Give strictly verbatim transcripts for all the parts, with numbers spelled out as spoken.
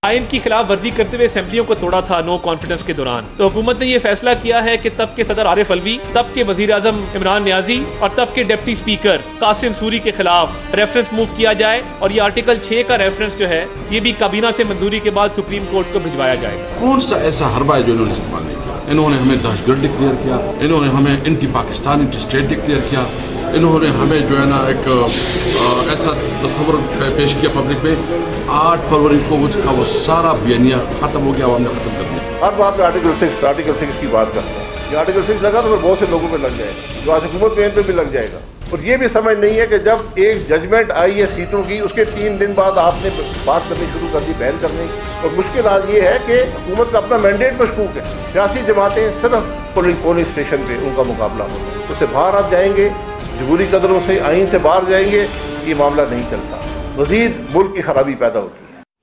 आइन की खिलाफ वर्जी करते हुए असेंबलियों को तोड़ा था नो कॉन्फिडेंस के दौरान। तो हुकूमत ने यह फैसला किया है कि तब के सदर आरिफ अलवी, तब के वजीर आजम इमरान नियाजी और तब के डिप्टी स्पीकर कासिम सूरी के खिलाफ रेफरेंस मूव किया जाए और ये आर्टिकल छह का रेफरेंस जो है ये भी काबीना से मंजूरी के बाद सुप्रीम कोर्ट को भिजवाया जाएगा। कौन सा ऐसा हरबा है जो इन्होंने इस्तेमाल नहीं किया? इन्होंने हमें दहशतगर्द डिक्लेयर किया, इन्होंने हमें anti Pakistan anti state declare किया, इन्होंने हमें जो है ना एक आ, ऐसा तस्वर पेश किया पब्लिक में। आठ फरवरी को उसका वो सारा बियनिया खत्म हो गया, हमने खत्म कर दिया। हर बात में आर्टिकल सिक्स आर्टिकल सिक्स की बात करते हैं। ये आर्टिकल सिक्स लगा तो फिर बहुत से लोगों पे लग जाएगा, जो आज हुकूमत में पे भी लग जाएगा। और ये भी समझ नहीं है कि जब एक जजमेंट आई है सीटों की, उसके तीन दिन बाद आपने बात करनी शुरू कर दी बहन करने की। और मुश्किल आज ये है कि हुकूमत का अपना मैंडेट मशकूक है। सियासी जमातें सिर्फ पोलिंग पोलिंग स्टेशन पे उनका मुकाबला होगा, उससे बाहर आप जाएंगे, जमहूरी कदरों से आइन से बाहर जाएंगे, ये मामला नहीं चलता, मजीद मुल्क की खराबी पैदा होती है।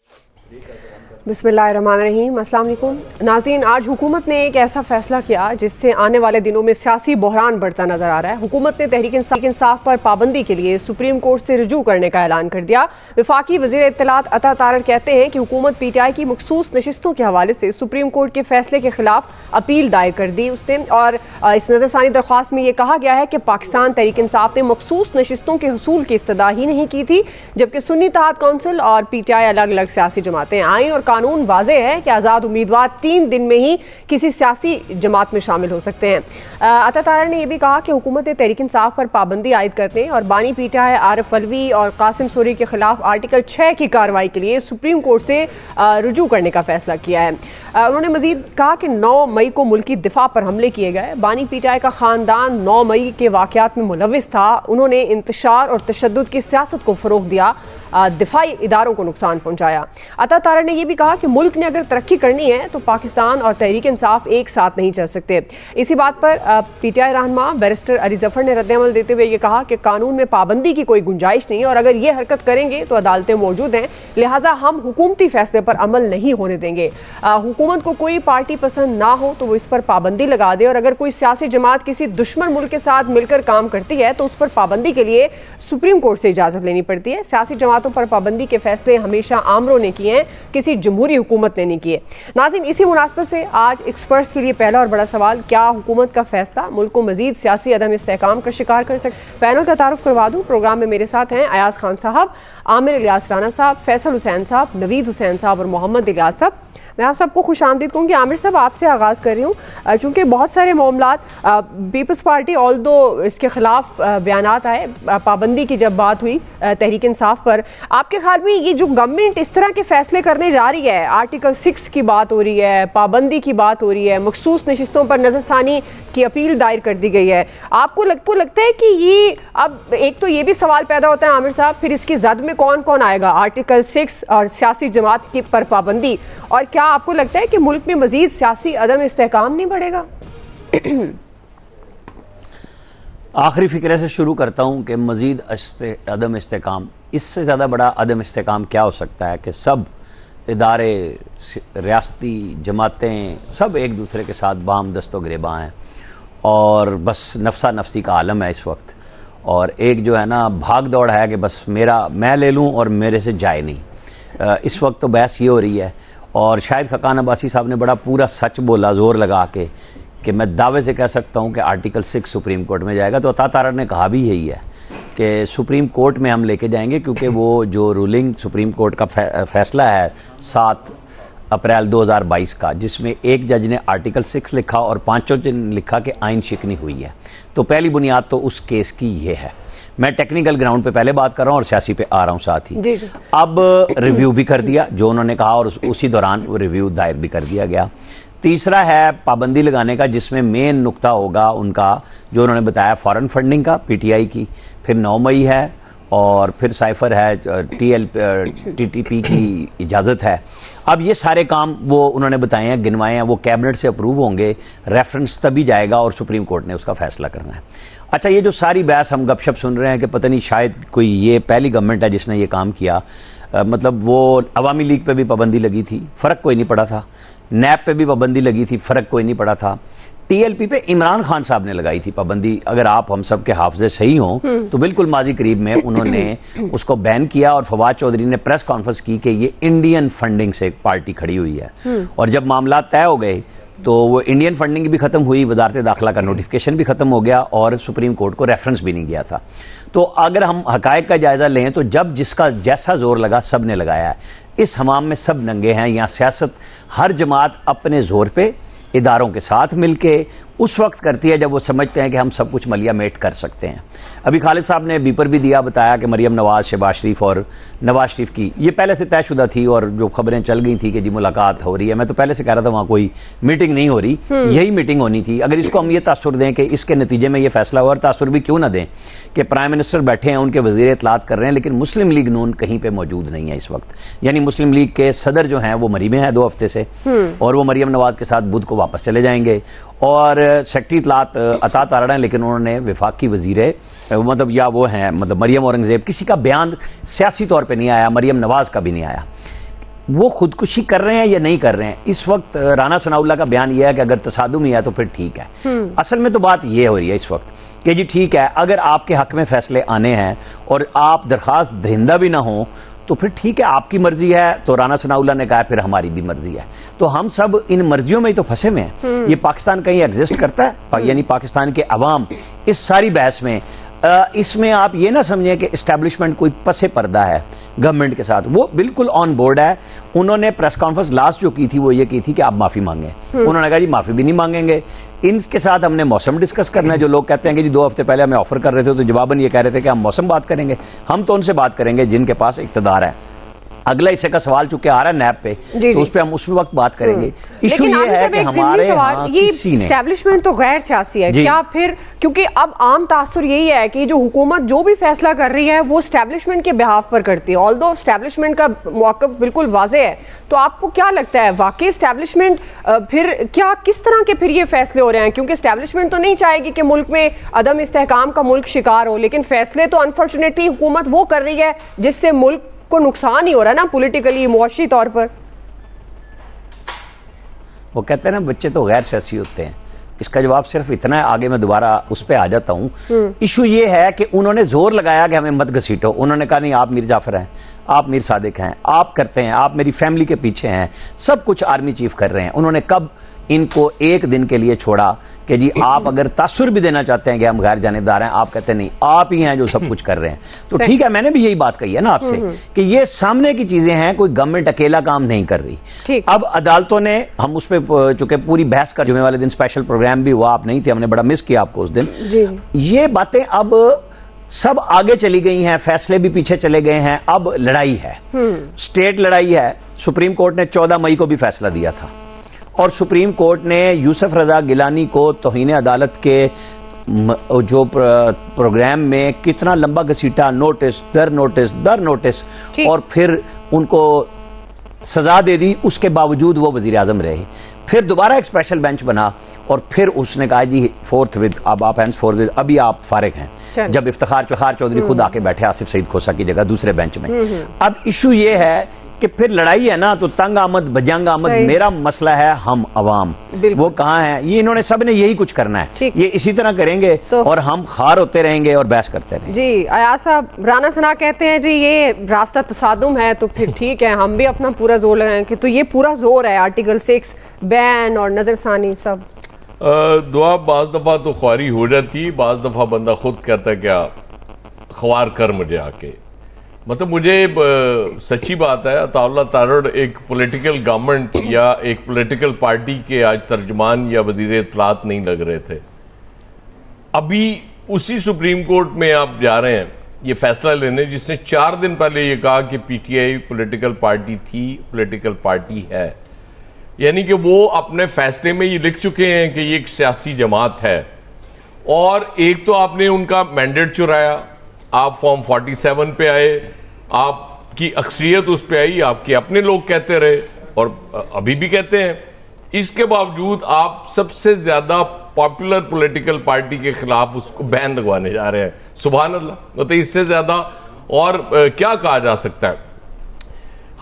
बिस्मिल्लाहिर्रहमानिर्रहीम, अस्सलाम वालेकुम नाज़रीन। आज हुकूमत ने एक ऐसा फैसला किया जिससे आने वाले दिनों में सियासी बहरान बढ़ता नजर आ रहा है। हुकूमत ने तहरीक इंसाफ पर पाबंदी के लिए सुप्रीम कोर्ट से रुजू करने का ऐलान कर दिया। वफाकी वज़ीर इत्तलात अता तारर कहते हैं कि हुकूमत पी टी आई की मखसूस नशिस्तों के हवाले से सुप्रीम कोर्ट के फैसले के खिलाफ अपील दायर कर दी उसने। और इस नजरसानी दरख्वास्त में यह कहा गया है कि पाकिस्तान तहरीक इंसाफ ने मखसूस नशिस्तों के हसूल की इस्तदा ही नहीं की थी, जबकि सुन्नी इत्तेहाद कौंसिल और पी टी आई अलग अलग सियासी जमातें। आइन और कानून वाज़े है कि आज़ाद उम्मीदवार तीन दिन में ही किसी सियासी जमात में शामिल हो सकते हैं। अता तारर ने यह भी कहा कि हुकूमत ने तहरीक इंसाफ पर पाबंदी आयद करने और बानी P T I Arif Alvi और कासिम सूरी के खिलाफ आर्टिकल छः की कार्रवाई के लिए सुप्रीम कोर्ट से रुजू करने का फैसला किया है। उन्होंने मजीद कहा कि नौ मई को मुल्की दिफा पर हमले किए गए। बानी पी टी आई का ख़ानदान नौ मई के वाक़यात में मुलविस था। उन्होंने इंतशार और तशद्दुद की सियासत को फ़रोग़ दिया, दिफाई इदारों को नुकसान पहुंचाया। अता तारर ने यह भी कहा कि मुल्क ने अगर तरक्की करनी है तो पाकिस्तान और तहरीक इंसाफ एक साथ नहीं चल सकते। इसी बात पर पी टी आई रहनुमा बैरिस्टर अली जफर ने रद्द-ए-अमल देते हुए ये कहा कि कानून में पाबंदी की कोई गुंजाइश नहीं है और अगर ये हरकत करेंगे तो अदालतें मौजूद हैं, लिहाजा हम हुकूमती फैसले पर अमल नहीं होने देंगे। हुकूमत को कोई पार्टी पसंद ना हो तो वो इस पर पाबंदी लगा दे और अगर कोई सियासी जमात किसी दुश्मन मुल्क के साथ मिलकर काम करती है तो उस पर पाबंदी के लिए सुप्रीम कोर्ट से इजाज़त लेनी पड़ती है। सियासी जमातों पर पाबंदी के फैसले हमेशा आमरों ने किए हैं, किसी जमहूरी हुकूमत ने नहीं किए। नाज़रीन, इसी मुनासबत से आज एक्सपर्ट्स के लिए पहला और बड़ा सवाल, क्या हुकूमत का फैसला मुल्क को मजीद सियासी अदम इस्तेहकाम का शिकार कर सकता? पैनल का तारुफ करवा दूँ। प्रोग्राम में मेरे साथ हैं अयाज खान साहब, आमिर इलियास राना साहब, फैसल हुसैन साहब, नवीद हुसैन साहब और मोहम्मद इलियास साहब। मैं आप सबको खुश आमदीद कहूँगी। आमिर साहब, आपसे आगाज़ कर रही हूँ, चूँकि बहुत सारे मामलात पीपल्स पार्टी ऑल दो इसके ख़िलाफ़ बयानात आए पाबंदी की जब बात हुई तहरीक इंसाफ पर, आपके ख्याल में ये जो गवर्नमेंट इस तरह के फैसले करने जा रही है, आर्टिकल सिक्स की बात हो रही है, पाबंदी की बात हो रही है, मखसूस नशिस्तों पर नज़रसानी की अपील दायर कर दी गई है, आपको लग, को लगता है कि ये अब एक तो ये भी सवाल पैदा होता है आमिर साहब, फिर इसकी जद में कौन कौन आएगा, आर्टिकल सिक्स और सियासी जमात की पर पाबंदी, और क्या आपको लगता है कि मुल्क में मजीद सियासी अदम इस्तेहकाम नहीं बढ़ेगा? आखिरी फ़िक्रे से शुरू करता हूँ कि मजीद अदम इस्तेहकाम, इससे ज़्यादा बड़ा अदम इस्तेहकाम क्या हो सकता है कि सब इदारे, रियासती जमातें सब एक दूसरे के साथ बाम दस्तो गिरेबां हैं और बस नफसा नफसी का आलम है इस वक्त, और एक जो है ना भाग दौड़ है कि बस मेरा मैं ले लूँ और मेरे से जाए नहीं। इस वक्त तो बहस ये हो रही है, और शायद खकान अब्बासी साहब ने बड़ा पूरा सच बोला ज़ोर लगा के कि मैं दावे से कह सकता हूँ कि आर्टिकल सिक्स सुप्रीम कोर्ट में जाएगा। तो अता तारर ने कहा भी यही है कि सुप्रीम कोर्ट में हम लेके जाएंगे, क्योंकि वो जो रूलिंग सुप्रीम कोर्ट का फैसला है सात अप्रैल दो हज़ार बाईस का, जिसमें एक जज ने आर्टिकल सिक्स लिखा और पाँचों ने लिखा कि आइन शिकनी हुई है, तो पहली बुनियाद तो उस केस की ये है। मैं टेक्निकल ग्राउंड पे पहले बात कर रहा हूँ और सियासी पे आ रहा हूँ साथ ही। जी जी। अब रिव्यू भी कर दिया जो उन्होंने कहा, और उस, उसी दौरान वो रिव्यू दायर भी कर दिया गया। तीसरा है पाबंदी लगाने का, जिसमें मेन नुक्ता होगा उनका जो उन्होंने बताया फॉरेन फंडिंग का, पीटीआई की, फिर नौ मई है और फिर साइफर है, T L T T P की इजाज़त है। अब ये सारे काम वो उन्होंने बताए हैं, गिनवाए हैं, वो कैबिनेट से अप्रूव होंगे, रेफरेंस तभी जाएगा और सुप्रीम कोर्ट ने उसका फैसला करना है। अच्छा, ये जो सारी बहस हम गपशप सुन रहे हैं कि पता नहीं शायद कोई ये पहली गवर्नमेंट है जिसने ये काम किया, आ, मतलब वो अवामी लीग पे भी पाबंदी लगी थी, फ़र्क कोई नहीं पड़ा था, नैब पे भी पाबंदी लगी थी, फ़र्क कोई नहीं पड़ा था, टीएलपी पे इमरान खान साहब ने लगाई थी पाबंदी, अगर आप हम सब के हाफजे सही हों तो बिल्कुल माजी करीब में उन्होंने उसको बैन किया और फवाद चौधरी ने प्रेस कॉन्फ्रेंस की कि ये इंडियन फंडिंग से एक पार्टी खड़ी हुई है। और जब मामला तय हो गए तो वो इंडियन फंडिंग भी खत्म हुई, वजारत दाखिला का नोटिफिकेशन भी खत्म हो गया और सुप्रीम कोर्ट को रेफरेंस भी नहीं गया था। तो अगर हम हकायक का जायजा लें तो जब जिसका जैसा जोर लगा सब ने लगाया है। इस हमाम में सब नंगे हैं। यहाँ सियासत हर जमात अपने जोर पे इदारों के साथ मिलके उस वक्त करती है जब वो समझते हैं कि हम सब कुछ मलिया मेट कर सकते हैं। अभी खालिद साहब ने बीपर भी दिया, बताया कि मरियम नवाज, शहबाज शरीफ और नवाज शरीफ की ये पहले से तयशुदा थी और जो खबरें चल गई थी कि जी मुलाकात हो रही है। मैं तो पहले से कह रहा था वहाँ कोई मीटिंग नहीं हो रही, यही मीटिंग होनी थी। अगर इसको हम ये तासुर दें कि इसके नतीजे में ये फैसला हुआ, और तासुर भी क्यों ना दें कि प्राइम मिनिस्टर बैठे हैं, उनके वज़ीर इत्तलात कर रहे हैं, लेकिन मुस्लिम लीग नून कहीं पर मौजूद नहीं है इस वक्त। यानी मुस्लिम लीग के सदर जो हैं वो मरी में हैं दो हफ्ते से, और वो मरियम नवाज के साथ बुध को वापस चले जाएंगे। और सेक्रेटरी इत्तलात अता तारड़ हैं, लेकिन उन्होंने वफाकी वजीर मतलब या वो हैं मतलब मरियम औरंगजेब, किसी का बयान सियासी तौर पे नहीं आया, मरियम नवाज का भी नहीं आया। वो खुदकुशी कर रहे हैं या नहीं कर रहे हैं, इस वक्त राना सनाउल्लाह का बयान यह है कि अगर तसादुम ही है तो फिर ठीक है। असल में तो बात ये हो रही है इस वक्त कि जी ठीक है, अगर आपके हक में फैसले आने हैं और आप दरख्वास्त दहिंदा भी ना हो तो फिर ठीक है, आपकी मर्जी है। तो राना सनाउल्लाह ने कहा फिर हमारी भी मर्जी है। तो हम सब इन मर्जियों में ही तो फंसे हुए हैं। ये पाकिस्तान कहीं एग्जिस्ट करता है? यानी पाकिस्तान के अवाम इस सारी बहस में, इसमें आप ये ना समझें कि इस्टेब्लिशमेंट कोई पसे पर्दा है गवर्नमेंट के साथ, वो बिल्कुल ऑन बोर्ड है। उन्होंने प्रेस कॉन्फ्रेंस लास्ट जो की थी वो ये की थी कि आप माफी मांगे। उन्होंने कहा जी माफी भी नहीं मांगेंगे। इनके साथ हमने मौसम डिस्कस करना है। जो लोग कहते हैं कि जी दो हफ्ते पहले हमें ऑफर कर रहे थे तो जवाबन ये कह रहे थे कि हम मौसम बात करेंगे। हम तो उनसे बात करेंगे जिनके पास इख्तियार है। अगला हिस्से का सवाल चूंकि आ रहा है नैब पे, तो उस पे हम उस वक्त बात करेंगे। इशू ये है कि हमारे यहाँ ये एस्टैब्लिशमेंट तो गैर सियासी है क्या फिर? क्योंकि अब आम तासुर यही है कि जो हुकूमत जो भी फैसला कर रही है वो एस्टैब्लिशमेंट के बिहाफ पर करती है, ऑल्दो एस्टैब्लिशमेंट का मौक़िफ़ बिल्कुल वाज़े है। तो आपको क्या लगता है वाकई एस्टैब्लिशमेंट फिर क्या किस तरह के फिर ये फैसले हो रहे हैं? क्योंकि एस्टैब्लिशमेंट तो नहीं चाहेगी कि मुल्क में अदम इस्तेहकाम का मुल्क शिकार हो, लेकिन फैसले तो अनफॉर्चुनेटली हुकूमत वो कर रही है जिससे मुल्क को नुकसान ही हो रहा है ना, पॉलिटिकली, मुआशी तौर पर। वो कहते हैं ना बच्चे तो गैर सियासी होते हैं। इसका जवाब सिर्फ इतना है, आगे मैं दोबारा उस पर आ जाता हूँ। इशू ये है कि उन्होंने जोर लगाया कि हमें मत घसीटो। उन्होंने कहा नहीं, आप मीर जाफर हैं, आप मीर सादिक हैं, आप करते हैं, आप मेरी फैमिली के पीछे हैं, सब कुछ आर्मी चीफ कर रहे हैं। उन्होंने कब इनको एक दिन के लिए छोड़ा कि जी आप अगर तासुर भी देना चाहते हैं कि हम गैर जानिबदार हैं, आप कहते नहीं, आप ही हैं जो सब कुछ कर रहे हैं। तो ठीक है, मैंने भी यही बात कही है ना आपसे कि ये सामने की चीजें हैं, कोई गवर्नमेंट अकेला काम नहीं कर रही। अब अदालतों ने, हम उस पर चूंकि पूरी बहस कर, जुमे वाले दिन स्पेशल प्रोग्राम भी हुआ, आप नहीं थे, हमने बड़ा मिस किया आपको उस दिन। ये बातें अब सब आगे चली गई हैं, फैसले भी पीछे चले गए हैं। अब लड़ाई है, स्टेट लड़ाई है। सुप्रीम कोर्ट ने चौदह मई को भी फैसला दिया था और सुप्रीम कोर्ट ने यूसुफ रजा गिलानी को तौहीन अदालत के जो प्रोग्राम में कितना लंबा घसीटा, नोटिस दर नोटिस दर नोटिस, और फिर उनको सजा दे दी। उसके बावजूद वो वजीर आजम रहे। फिर दोबारा एक स्पेशल बेंच बना और फिर उसने कहा जी फोर्थ विद, अब आप हैंड्स फोर्थ विद, अभी आप फारिग हैं। जब इफ्तिखार चौहार चौधरी खुद आके बैठे आसिफ सईद खोसा की जगह दूसरे बेंच में। अब इशू ये है कि फिर लड़ाई है ना, तो तंग आमद बजंग आमद, मेरा मसला है हम अवाम, वो कहाँ है? ये इन्होंने सब ने यही कुछ करना है, ये इसी तरह करेंगे तो, और हम खार होते रहेंगे और बहस करते रहेंगे। जी अयाज साहब, राना सना कहते हैं जी ये रास्ता तसादुम है, तो फिर ठीक है, हम भी अपना पूरा जोर लगाएंगे। तो ये पूरा जोर है आर्टिकल सिक्स बैन और नजरसानी सब। दुआ बाज दफा तो ख्वारी हो जाती, बाज दफा बंदा खुद कहता क्या ख्वार कर मुझे आके। मतलब मुझे सच्ची बात है, अताउल्लाह तारड़ एक पॉलिटिकल गवर्नमेंट या एक पॉलिटिकल पार्टी के आज तर्जमान या वजीर इत्तलात नहीं लग रहे थे। अभी उसी सुप्रीम कोर्ट में आप जा रहे हैं ये फैसला लेने जिसने चार दिन पहले ये कहा कि पीटीआई पॉलिटिकल पार्टी थी, पॉलिटिकल पार्टी है। यानी कि वो अपने फैसले में ये लिख चुके हैं कि ये एक सियासी जमात है। और एक तो आपने उनका मैंडेट चुराया, आप फॉर्म सैंतालीस पे आए, आपकी अक्सरियत उस पे आई, आपके अपने लोग कहते रहे और अभी भी कहते हैं। इसके बावजूद आप सबसे ज्यादा पॉपुलर पॉलिटिकल पार्टी के खिलाफ उसको बैन लगवाने जा रहे हैं। सुभान अल्लाह, मतलब इससे ज्यादा और क्या कहा जा सकता है।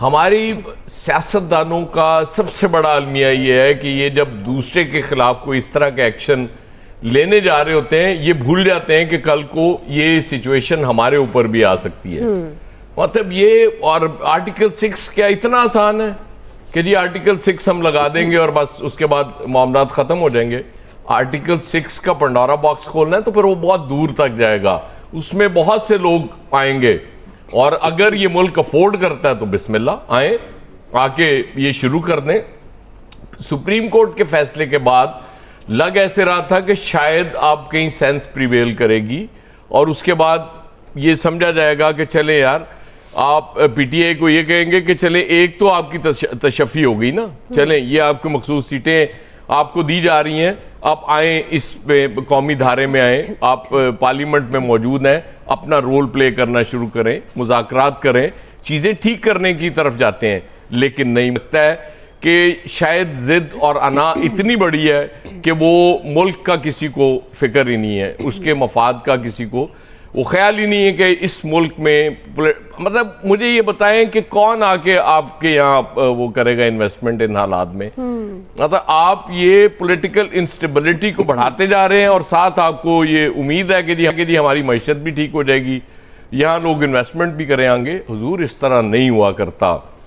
हमारी सियासतदानों का सबसे बड़ा अलमिया ये है कि ये जब दूसरे के खिलाफ कोई इस तरह का एक्शन लेने जा रहे होते हैं, ये भूल जाते हैं कि कल को ये सिचुएशन हमारे ऊपर भी आ सकती है। मतलब ये, और आर्टिकल सिक्स क्या इतना आसान है कि जी आर्टिकल सिक्स हम लगा देंगे और बस उसके बाद मामलात खत्म हो जाएंगे? आर्टिकल सिक्स का पंडोरा बॉक्स खोलना है तो फिर वो बहुत दूर तक जाएगा, उसमें बहुत से लोग आएंगे, और अगर ये मुल्क अफोर्ड करता है तो बिस्मिल्लाह आए, आके ये शुरू कर दें। सुप्रीम कोर्ट के फैसले के बाद लग ऐसे रहा था कि शायद आप कहीं सेंस प्रिवेल करेगी और उसके बाद ये समझा जाएगा कि चले यार, आप पीटीआई को ये कहेंगे कि चले एक तो आपकी तशफ़ी हो गई ना, चलें ये आपकी मखसूस सीटें आपको दी जा रही हैं, आप आए इस पे कौमी धारे में आए, आप पार्लियामेंट में मौजूद हैं, अपना रोल प्ले करना शुरू करें, मुज़ाकरात करें, चीज़ें ठीक करने की तरफ जाते हैं। लेकिन नहीं लगता है कि शायद जिद और अना इतनी बड़ी है कि वो मुल्क का किसी को फिक्र ही नहीं है, उसके मफाद का किसी को वो ख्याल ही नहीं है कि इस मुल्क में, मतलब मुझे ये बताएं कि कौन आके आपके यहाँ वो करेगा इन्वेस्टमेंट इन हालात में? मतलब आप ये पॉलिटिकल इंस्टेबिलिटी को बढ़ाते जा रहे हैं और साथ आपको ये उम्मीद है कि जी कि जी हमारी मैशत भी ठीक हो जाएगी, यहाँ लोग इन्वेस्टमेंट भी करेंगे। हुजूर इस तरह नहीं हुआ करता,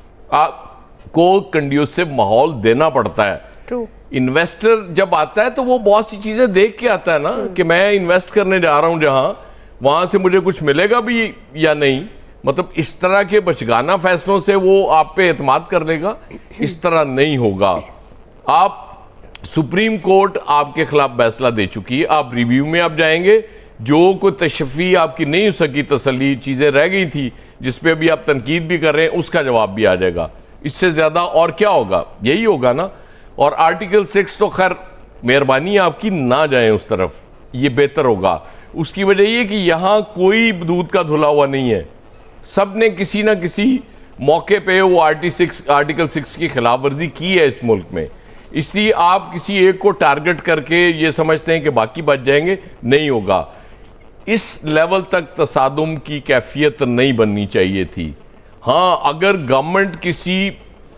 आपको कंड्यूसिव माहौल देना पड़ता है। True. इन्वेस्टर जब आता है तो वो बहुत सी चीजें देख के आता है ना कि मैं इन्वेस्ट करने जा रहा हूं जहां, वहां से मुझे कुछ मिलेगा भी या नहीं। मतलब इस तरह के बचगाना फैसलों से वो आप पे एतमाद कर लेगा, इस तरह नहीं होगा। आप सुप्रीम कोर्ट आपके खिलाफ फैसला दे चुकी है, आप रिव्यू में आप जाएंगे, जो कोई तशफ़ी आपकी नहीं हो सकी, तसल्ली चीजें रह गई थी जिसपे अभी आप तनकीद भी कर रहे हैं, उसका जवाब भी आ जाएगा। इससे ज्यादा और क्या होगा? यही होगा ना। और आर्टिकल सिक्स तो खैर मेहरबानी आपकी ना जाए उस तरफ, ये बेहतर होगा। उसकी वजह ये कि यहाँ कोई दूध का धुला हुआ नहीं है, सब ने किसी ना किसी मौके पे वो आर्टी सिक्स आर्टिकल सिक्स की खिलाफ वर्जी की है इस मुल्क में। इसलिए आप किसी एक को टारगेट करके ये समझते हैं कि बाकी बच जाएंगे, नहीं होगा। इस लेवल तक तसादुम की कैफियत नहीं बननी चाहिए थी। हाँ, अगर गवर्नमेंट किसी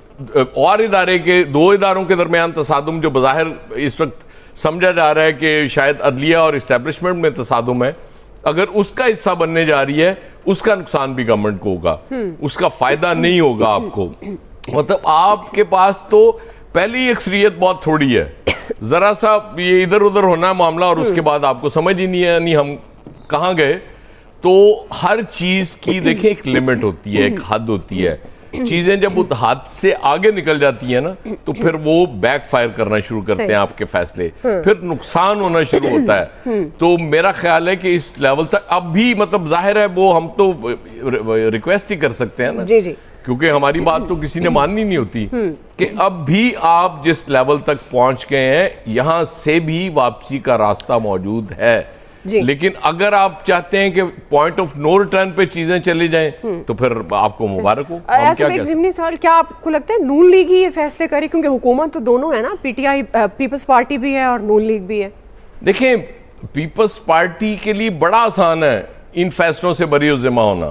और इदारे के, दो इदारों के दरमियान तसादुम जो बज़ाहिर इस वक्त समझा जा रहा है कि शायद अदलिया और इस्टेब्लिशमेंट में तसादुम है, अगर उसका हिस्सा बनने जा रही है, उसका नुकसान भी गवर्नमेंट को होगा, उसका फायदा नहीं होगा आपको। मतलब आपके पास तो पहली अक्सरियत बहुत थोड़ी है, जरा सा ये इधर उधर होना मामला और उसके बाद आपको समझ ही नहीं है नहीं हम कहाँ गए। तो हर चीज की देखें एक लिमिट होती है, एक हद होती है। चीजें जब उस हद से आगे निकल जाती है ना, तो फिर वो बैक फायर करना शुरू करते हैं आपके फैसले, फिर नुकसान होना शुरू होता है। तो मेरा ख्याल है कि इस लेवल तक अब भी, मतलब जाहिर है वो हम तो रिक्वेस्ट ही कर सकते हैं ना, जी जी, क्योंकि हमारी बात तो किसी ने माननी नहीं होती, कि अब भी आप जिस लेवल तक पहुंच गए हैं, यहां से भी वापसी का रास्ता मौजूद है। लेकिन अगर आप चाहते हैं कि पॉइंट ऑफ नो रिटर्न पे चीजें चली जाएं, तो फिर आपको मुबारक हो। हम क्या क्या सवाल, क्या आपको लगता है नून लीग ही ये फैसले करे? क्योंकि हुकूमत तो दोनों है ना, पीटीआई पीपल्स पार्टी भी है और नून लीग भी है। देखें, पीपल्स पार्टी के लिए बड़ा आसान है इन फैसलों से बरी जिम्मा होना।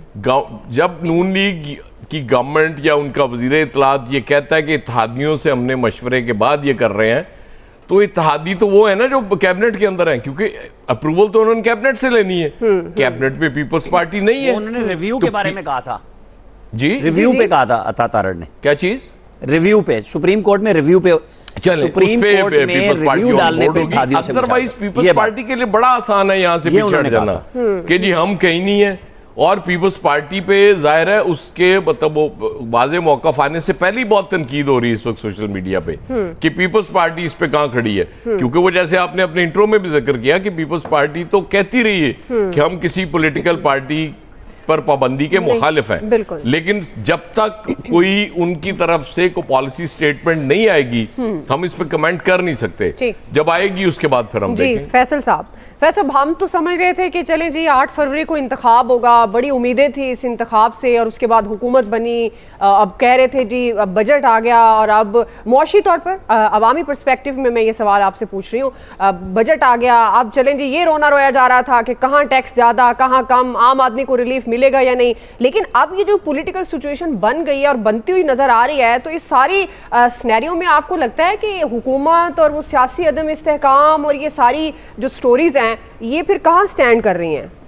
जब नून लीग की गवर्नमेंट या उनका वजीर इत्तलात ये कहता है कि इत्तेहादियों से हमने मशवरे के बाद ये कर रहे हैं, तो इत्तेहादी तो वो है ना जो कैबिनेट के अंदर है, क्योंकि अप्रूवल तो उन्होंने कैबिनेट से लेनी है। कैबिनेट पे पीपल्स पार्टी नहीं है। उन्होंने रिव्यू तो के बारे में कहा था जी, रिव्यू पे कहा था अता तारड़ ने। क्या चीज? रिव्यू पे, सुप्रीम कोर्ट में रिव्यू पे, चले सुप्रीम कोर्ट में रिव्यू डालने पे। अदरवाइज पीपल्स पार्टी के लिए बड़ा आसान है यहाँ से पीछे हट जाना कि जी हम कहीं नहीं है। और पीपल्स पार्टी पे जाहिर है उसके मतलब वाजे मौका आने से पहले ही बहुत तनकीद हो रही है इस वक्त सोशल मीडिया पे कि पीपल्स पार्टी इस पे कहां खड़ी है, क्योंकि वो जैसे आपने अपने इंट्रो में भी जिक्र किया कि पीपल्स पार्टी तो कहती रही है कि हम किसी पॉलिटिकल पार्टी पर पाबंदी के मुखालिफ हैं, लेकिन जब तक कोई उनकी तरफ से कोई पॉलिसी स्टेटमेंट नहीं आएगी हम इस पे कमेंट कर नहीं सकते। जब आएगी उसके बाद फिर हम देखेंगे। फैसल साहब, वैसे हम तो समझ रहे थे कि चलें जी आठ फरवरी को इंतखाब होगा, बड़ी उम्मीदें थी इस इंतखाब से, और उसके बाद हुकूमत बनी। अब कह रहे थे जी अब बजट आ गया, और अब मुआशी तौर पर अवामी पर्सपेक्टिव में मैं ये सवाल आपसे पूछ रही हूँ, बजट आ गया, अब चलें जी ये रोना रोया जा रहा था कि कहाँ टैक्स ज़्यादा कहाँ कम, आम आदमी को रिलीफ मिलेगा या नहीं, लेकिन अब ये जो पॉलिटिकल सिचुएशन बन गई है और बनती हुई नजर आ रही है, तो इस सारी सिनेरियो में आपको लगता है कि हुकूमत और वो सियासी अदम इस्तेहकाम और ये सारी जो स्टोरीज हैं ये फिर कहाँ स्टैंड कर रही हैं?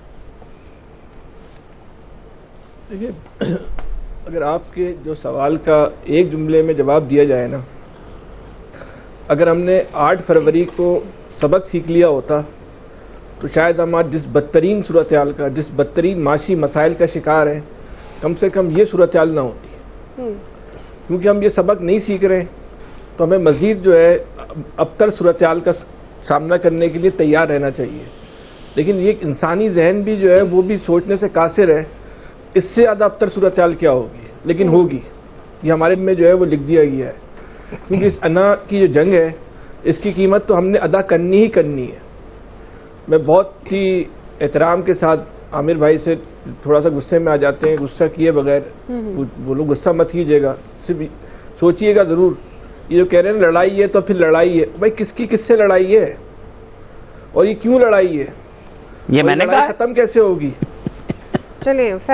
देखिए, अगर आपके जो सवाल का एक जुमले में जवाब दिया जाए ना, अगर हमने आठ फरवरी को सबक सीख लिया होता तो शायद हम आज जिस बदतरीन सूरत हाल का, जिस बदतरीन माशी मसाइल का शिकार है, कम से कम ये सूरत हाल ना होती। क्योंकि हम ये सबक नहीं सीख रहे तो हमें मज़ीद जो है अबतर सूरत हाल का सामना करने के लिए तैयार रहना चाहिए। लेकिन ये इंसानी जहन भी जो है वो भी सोचने से कासिर है, इससे ज़्यादा अबतर सूरत हाल क्या होगी, लेकिन होगी। ये हमारे में जो है वो लिख दिया गया है, क्योंकि इस अना की जो जंग है इसकी कीमत तो हमने अदा करनी ही करनी है। मैं बहुत ही एहतराम के साथ आमिर भाई से थोड़ा सा गुस्से में आ जाते हैं, गुस्सा किए बगैर वो लोग गुस्सा मत कीजिएगा, सिर्फ सोचिएगा ज़रूर। ये जो कह रहे हैं लड़ाई है तो फिर लड़ाई है, भाई किसकी किससे लड़ाई है और ये क्यों लड़ाई है, ये मैंने कहा खत्म कैसे होगी? चलिए।